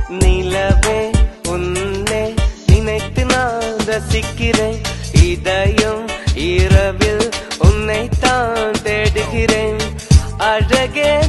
நிலவே உன்னை நினைத்து நான் ரசிக்கிறேன் இதயம் இரவில் உன்னை தான் தேடுகிறேன் அழகே